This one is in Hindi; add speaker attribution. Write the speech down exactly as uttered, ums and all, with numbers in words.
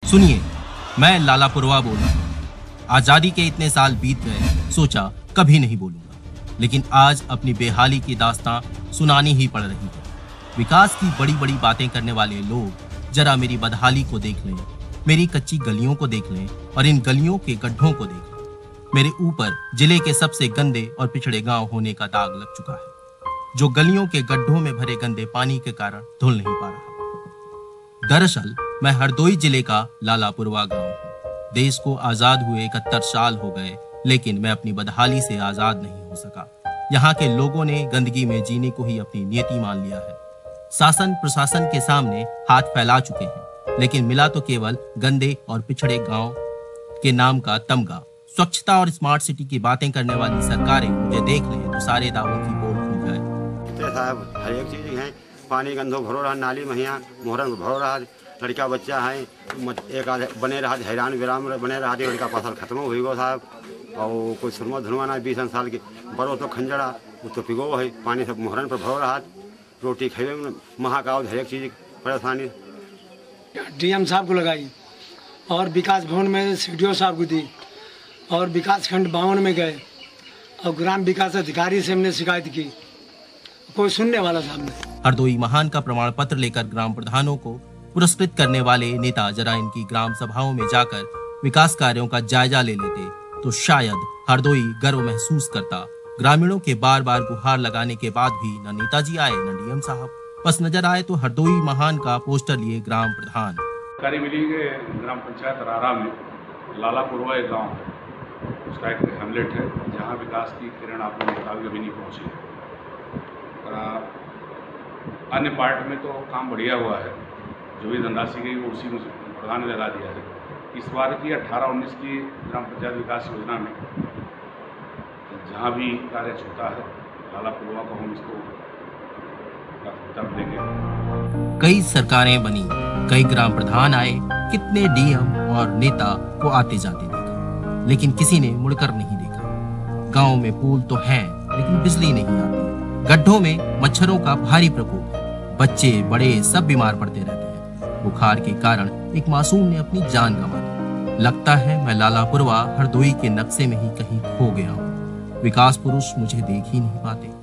Speaker 1: सुनिए, मैं लालापुरवा बोल रहा हूँ। आजादी के इतने साल बीत गए, सोचा कभी नहीं बोलूंगा, लेकिन आज अपनी बेहाली की दास्तां सुनानी ही पड़ रही है। विकास की बड़ी बड़ी बातें करने वाले लोग जरा मेरी बदहाली को देख लें, मेरी कच्ची गलियों को देख लें और इन गलियों के गड्ढों को देख लें। मेरे ऊपर जिले के सबसे गंदे और पिछड़े गांव होने का दाग लग चुका है, जो गलियों के गड्ढों में भरे गंदे पानी के कारण धुल नहीं पा रहा। दरअसल मैं हरदोई जिले का लालापुरवा गांव हूँ। देश को आजाद हुए इकहत्तर साल हो गए, लेकिन मैं अपनी बदहाली से आजाद नहीं हो सका। यहाँ के लोगों ने गंदगी में जीने को ही अपनी नियति मान लिया है। शासन प्रशासन के सामने हाथ फैला चुके हैं, लेकिन मिला तो केवल गंदे और पिछड़े गांव के नाम का तमगा। स्वच्छता और स्मार्ट सिटी की बातें करने वाली सरकारें मुझे देख लें तो सारे दावों की बोल खुल जाए।
Speaker 2: साहब हर एक चीज है, पानी गंदो भरो रहा, नाली महिया मोहरन भरो रहा, लड़का बच्चा है एक आध बने रहा, हैरान विराम बने रहा, लड़का फसल खत्म हुई गो साहब। और कोई सुरमा धुनवा ना बीस साल के बड़ो तो खंजड़ा वो तो पिगो है, पानी सब मोहरन पर भरो रहा, रोटी खेवे महाकाव हर एक चीज परेशानी।
Speaker 3: डीएम साहब को लगाई और विकास भवन में सीडीओ साहब को दी और विकास खंड बावन में गए और ग्राम विकास अधिकारी से हमने शिकायत की, कोई सुनने वाला साहब नहीं।
Speaker 1: हरदोई महान का प्रमाण पत्र लेकर ग्राम प्रधानों को पुरस्कृत करने वाले नेता जरा इनकी ग्राम सभाओं में जाकर विकास कार्यों का जायजा ले लेते तो शायद हरदोई गर्व महसूस करता। ग्रामीणों के बार बार गुहार लगाने के बाद भी न नेताजी आए न डीएम साहब, बस नजर आए तो हरदोई महान का पोस्टर लिए ग्राम प्रधान।
Speaker 4: मिली ग्राम पंचायत रारा में लालापुरवा एक गाँव है, उसका एक हेमलेट है जहाँ विकास की किरण आपने देखा अभी नहीं पहुँची है। अन्य पार्ट में तो काम बढ़िया हुआ है, जो भी धनराशि गई वो उसी में प्रधान ने लगा दिया है। इस बार की अठारह उन्नीस की ग्राम पंचायत विकास योजना में जहाँ भी कार्य छूटा है लालापुरवा को हम इसको तब देंगे।
Speaker 1: कई सरकारें बनी, कई ग्राम प्रधान आए, कितने डीएम और नेता को आते जाते देखा, लेकिन किसी ने मुड़कर नहीं देखा। गांव में पुल तो हैं, लेकिन बिजली नहीं आती। गड्ढों में मच्छरों का भारी प्रकोप है, बच्चे बड़े सब बीमार पड़ते रहते हैं। बुखार के कारण एक मासूम ने अपनी जान गंवा दी। लगता है मैं लालापुरवा हरदोई के नक्शे में ही कहीं खो गया हूँ। विकास पुरुष मुझे देख ही नहीं पाते।